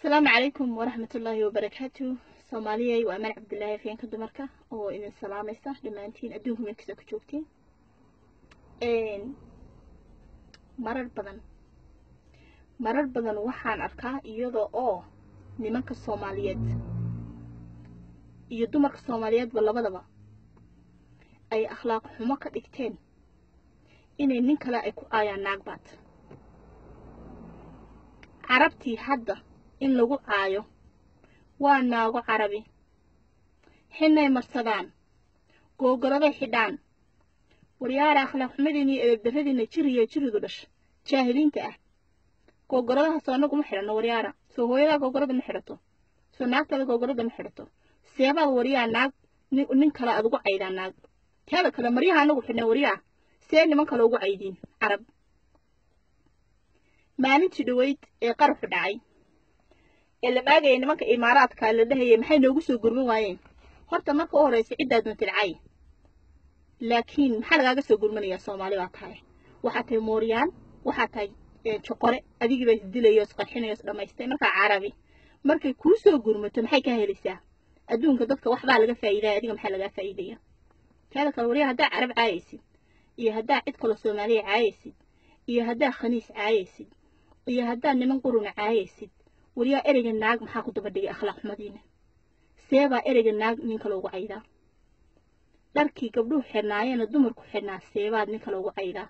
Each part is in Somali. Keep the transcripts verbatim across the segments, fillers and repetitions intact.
السلام عليكم ورحمة الله وبركاته. سومالية وأمال عبد الله فين كنتم مركا أو إن السلام يسا لما أنتين أدوهم من كسا كتوبتين إن مرر بدن مرر بدن وحان أركا إيضا أو نمانك الصوماليات إيضا مرك الصوماليات ولا بدبا أي أخلاق حماك إكتين إني ننك لا إكو آيا ناقبات عربتي حدا إن لغو آيو واناغو عربي حنا مرصدان قوقرده حدان وريار أخلاق حمديني إبدفدين جريا جريدو دش جاهلين تأه قوقرده سواناقو محرنا وريارا سو هويدا قوقرده محرتو سو ناقتا قوقرده محرتو سيبا وريا ناق ننكلا أدقو عيدان ناق كذا كلا مريها ناقو حنا وريا سيني منكلا أدقو عيدين عرب maalintii dhaweyd ee qarxu dhacay ee la maagay nimanka imaaraadka la dhahay maxay noogu soo gurmin waayeen horta marka u horeysay cidaad ma tilcay laakiin maxaa lagaaga soo gurmanaya Soomaali waa tahay waxa tahay Mooriyaan waxa tahay choqore adigii bay dilayo isqarxinayo dhamaystay marka Carabi markay ku soo gurmato maxay ka helaysaa adduunka dadka wax baa laga faa'iidaa adiga maxaa laga faa'iidaa kala kala wariya hadaa Carab caayaysid iyo hadaa cid kale Soomaali caayaysid iyo hadaa khaniis caayaysid iyo hadaa niman qurun caayaysid wariya ereyga naag maxaa ku daba dhigay akhlaaq xumadiina seeba ereyga naag ninka loogu cayda dharkii gabdhuhu xirnaayeen dumarku xirnaa seebaad ninka loogu cayda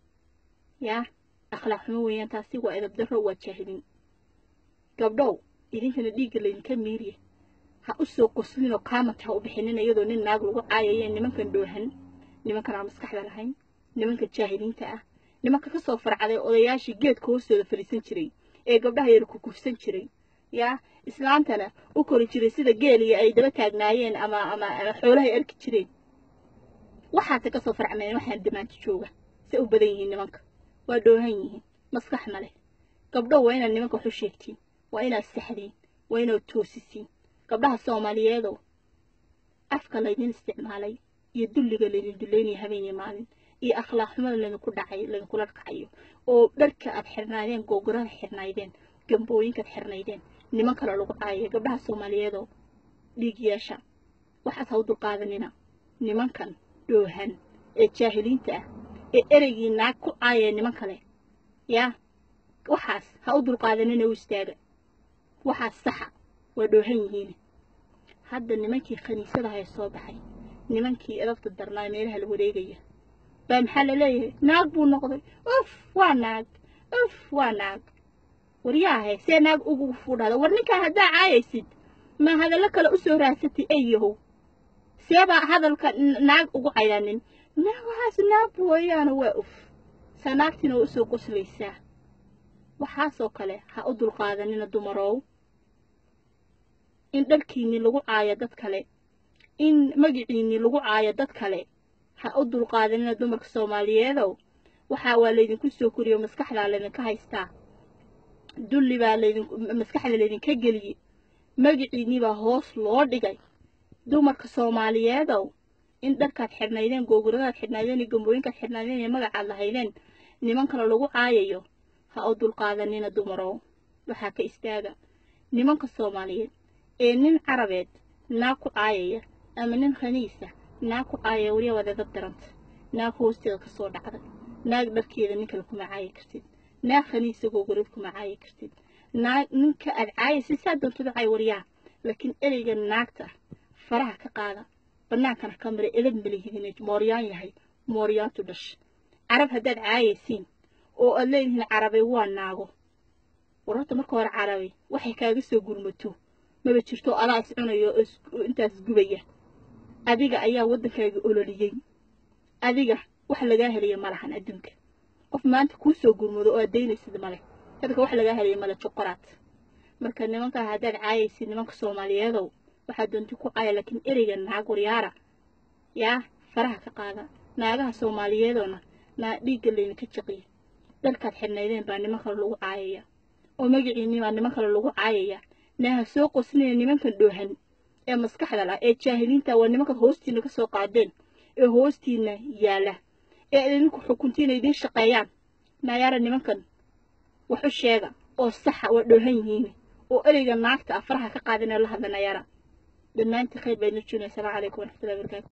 ya akhlaaq xumo weeyaan taasi waa edeb darro waa jaahilin gabdhow idinkana dhiigga leyn ka miiriye ha u soo qoslin oo kaamata ha u bixinin iyadoo nin naag lagu caayay nimankan dhoohan nimankan aan maskaxda lahayn nimanka jaahiliinta ah nimanka ka soo farcaday odayaashii geedka hoostooda fariisan jiray ee gabdhaha yar ku kufsan jiray ya islaantana u kori jiray sida geeliya ay daba taagnaayeen ama ama xoolaha arki jireen waxaad ka soo farcmeen waxaan dimaanti jooga si u badan yihiin nimanka waa dhoohan yihiin maskax ma leh gabdho waa inaan nimanka wax u sheegtiin waa inaad saxdiin waa inaad toosisiin gabdhaha Soomaaliyeed afka laydin isticmaalay iyo dulliga laydin duleynay habeenii maalin iyo akhlaaq xumada laga ku dhacay laga kula dhacayo oo dharka aad xirnaadeen googorada xirnaydeen gambooyinka xirnaydeen niman kale lagu caayay gabdhaha Soomaaliyeed dhiig yeesha waxa soo dulqaadanina nimankan dhoohan ee jaahiliinta ah ee ereygii naag ku caayay niman kale ya waxaas ha u dulqaadanina u istaaga waxaas sax waa dhoohan yihiin hadda nimankii khaniisada hay soo baxay nimankii edabta darnaa meelaha la wareegaya baa maxaa la leeyahay naag buu noqday uf waa naag uf waa naag wariyaha see naag ugu fuudhada war ninka hadaa caayaysid ma hadalka kale u soo raasatay ayeeho seeba hadalka naag ugu cayaanin naagaas naag weeyaan waa uf sanaagtina u soo qoslaysaa waxa soo kale ha u dulqaadanina dumarow in dharkiini lagu caayo dad kale in magiciini lagu caayo dad kale ha u dulqaadanina dumarka Soomaaliyeed waxa waa leedin ku soo koriyo maskaxda leedin ka haystaa dulli baa leedin maskaxda leedin ka galiyay magiciini baa hoos loo dhigay dumarka Soomaaliyeed in dharkaad xirnaydeen googoradaad xirnaydeen gambooyinka xirnaydeen ee magaca lahaydeen niman kale lagu caayayo ha u dulqaadanina dumaro waxa ka istaaga nimanka Soomaaliyeed ee nin Carabeed naa ku caayaya ama nin khaniisa naa ku caayay wariya wada dad daranta naa hoosteeda ka soo dhacday naag dharkeeda ninka la kuma caayi kartid naa khaniisa googorad kuma caayi kartid naa ninka aad caayay si doonto caay wariya laakiin ereyga naagta faraha ka qaada banaanka ka maray edeb milihidin Mooriyaan yahay Mooriyaantu dhash Carab hadaad caayaysiin oo aad leeyihiin Carabi waa naago warta marka hore Carabi waxay kaaga soo gurmato maba jirto adaa is cunayo intaas gubaya adiga ayaa wadankaaga ololiyay adiga wax laga heliyo malahan adduunka qof maanta ku soo gurmado oo adeynaysid male dadka wax laga heliyo mala choqoraad marka nimanka hadaad caayaysid nimanka Soomaaliyeed waxa doonti ku caayay laakiin ereyga naag wariyaara ya faraha ka qaada naagaha Soomaaliyeedona na dhiigga leeyna ka jaqiy dalkaad xirnaydeen baa nimanka lagu caayaya oo magiciini baa nimanka lagu caayaya naha soo qosnay nimankan dhoohan ee maskaxda la ee jaahiliinta waa nimanka hoostiina ka soo qaadeen ee hoostiina yaala ee idinku xukuntiina idin shaqeeyaan naayara nimankan wax u sheega oo sax ah oo dhoohan yihiin وأريد الناقة أفرح كقاعدين الله هذا نيارا دمانتي خير بين الجنة. السلام عليكم ورحمة الله وبركاته.